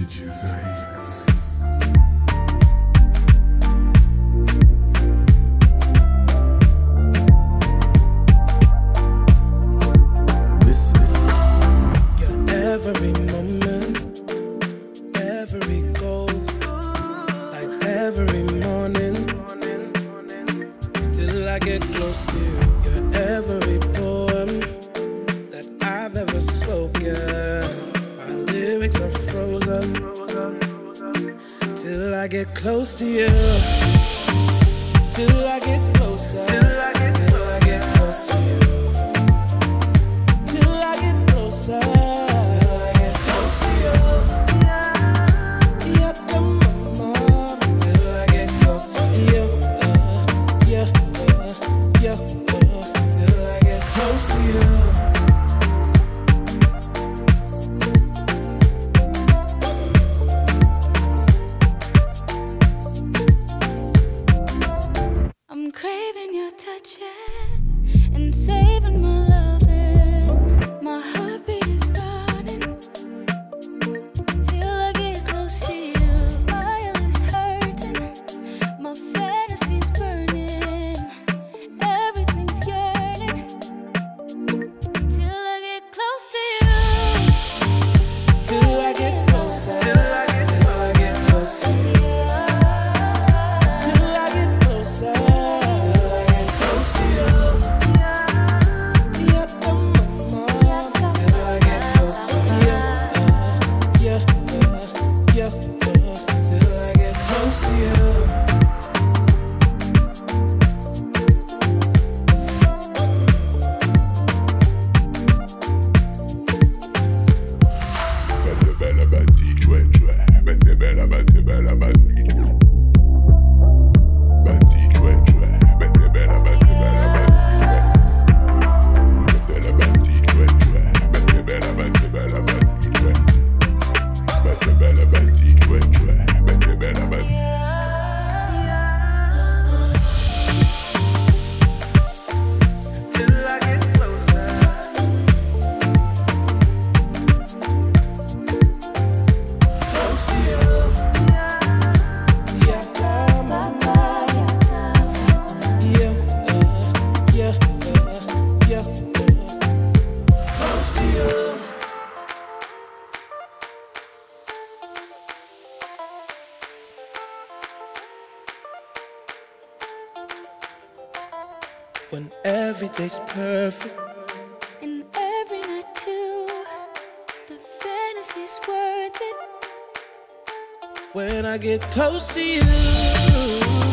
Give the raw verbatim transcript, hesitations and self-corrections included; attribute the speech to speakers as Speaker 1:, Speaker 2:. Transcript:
Speaker 1: Zay'x. This is
Speaker 2: your every moment, every goal, like every morning, till I get close to you. You're every poem that I've ever spoken. My lyrics are frozen till I get close to you. Till I get closer. Till I get, till I get close to you. Till I get closer. Till I get close to you. Yaka Mama. Till I get close to you. Uh, yeah, uh, yeah, uh, till I get close to you.
Speaker 3: I'm craving your touchin and saving my lovin'. My heartbeat is running till I get close to you. Smile is hurtin', my fantasies burnin'. Everything's yearnin' till I get close to you.
Speaker 2: Till I get closer. Till I get, till I get close to you. Till I get closer. Till I get close to you. Yaka Mama. Till I get close to you. Uh, yeah, uh, yeah, uh, till I get close to you. When every day's perfect
Speaker 3: And every night too, the fantasy's worth it.
Speaker 2: when I get close to you.